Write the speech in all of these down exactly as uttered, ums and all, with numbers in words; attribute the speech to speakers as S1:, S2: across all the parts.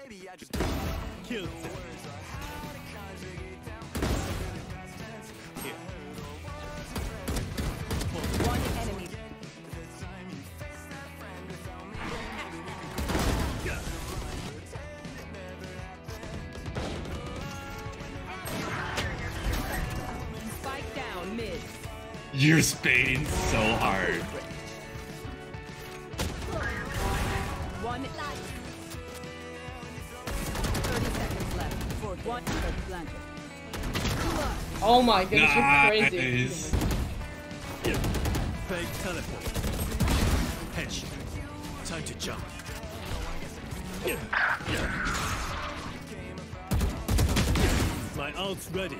S1: Killed them.
S2: One enemy. Spike down mid.
S3: You're spading so hard.
S2: One life. thirty seconds left. For one planted.
S4: Oh my goodness,
S3: Nice.
S4: you're crazy.
S1: Fake teleport. Headshot. Time to jump. My ult's ready.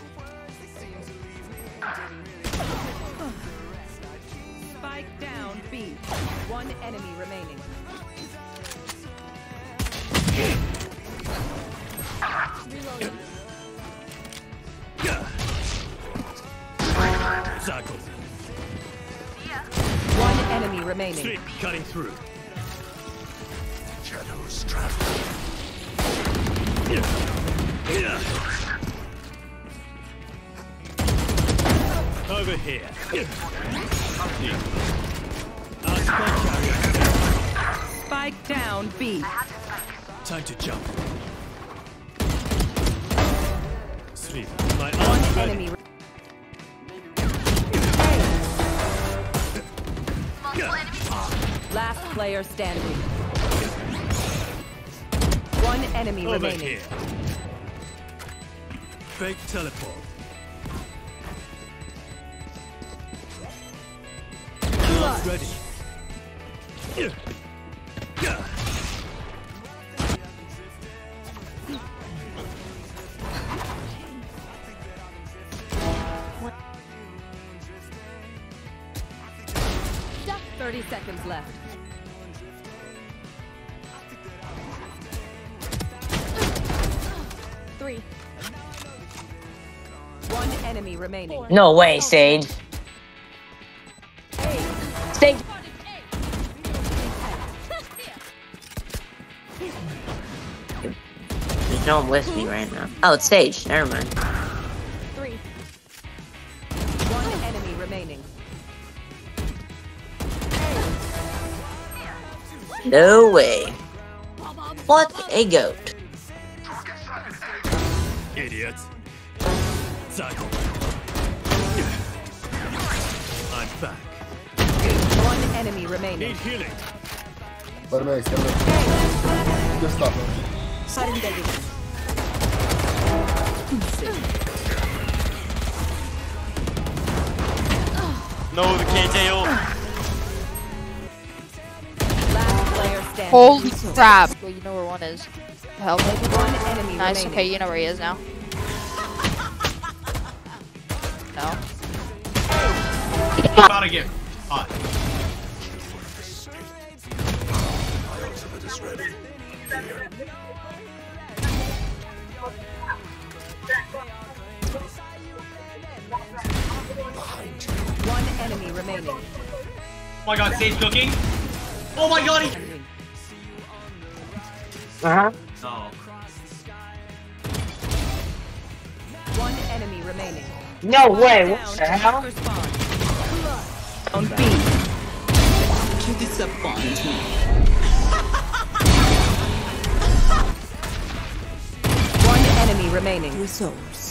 S2: Spike down B. One enemy remaining.
S5: Reloading.
S1: Cycle.
S2: One enemy remaining.
S1: Sweep. Cutting through.
S6: Shadows travel.
S1: Over here. Our spike carrier.
S2: Spike down B.
S1: Time to jump. Sweep. My
S2: One
S1: ult's ready.
S2: enemy. Last player standing. One enemy
S1: Over
S2: remaining.
S1: here. Fake teleport. Ult's ready.
S2: Thirty seconds left.
S5: Three.
S2: One enemy remaining.
S7: No way, Sage. Sage. Just don't list me right now. Oh, it's Sage. Never mind.
S5: Three.
S2: One enemy remaining.
S7: No way. What a goat.
S1: Idiots. Cycle. I'm back.
S2: One enemy remaining.
S1: Need healing.
S8: Let him ace, let him ace. Just stop him.
S9: No, the K J O.
S2: Last player standing.
S10: Holy crap! Well, you know where one is. Help.
S2: One enemy
S10: Nice.
S2: remaining.
S10: Okay, you know where he is now. No.
S3: About to get hot.
S6: My ultimate is ready. Here. Behind you.
S2: One enemy remaining.
S3: Oh my god, Sage cooking? Oh my god, he...
S7: Uh-huh.
S3: No.
S2: One enemy remaining.
S7: No way. What
S2: Down
S7: the
S2: to
S7: hell?
S2: respawn. On B.
S11: You disappoint me.
S2: One enemy remaining.
S11: Resource.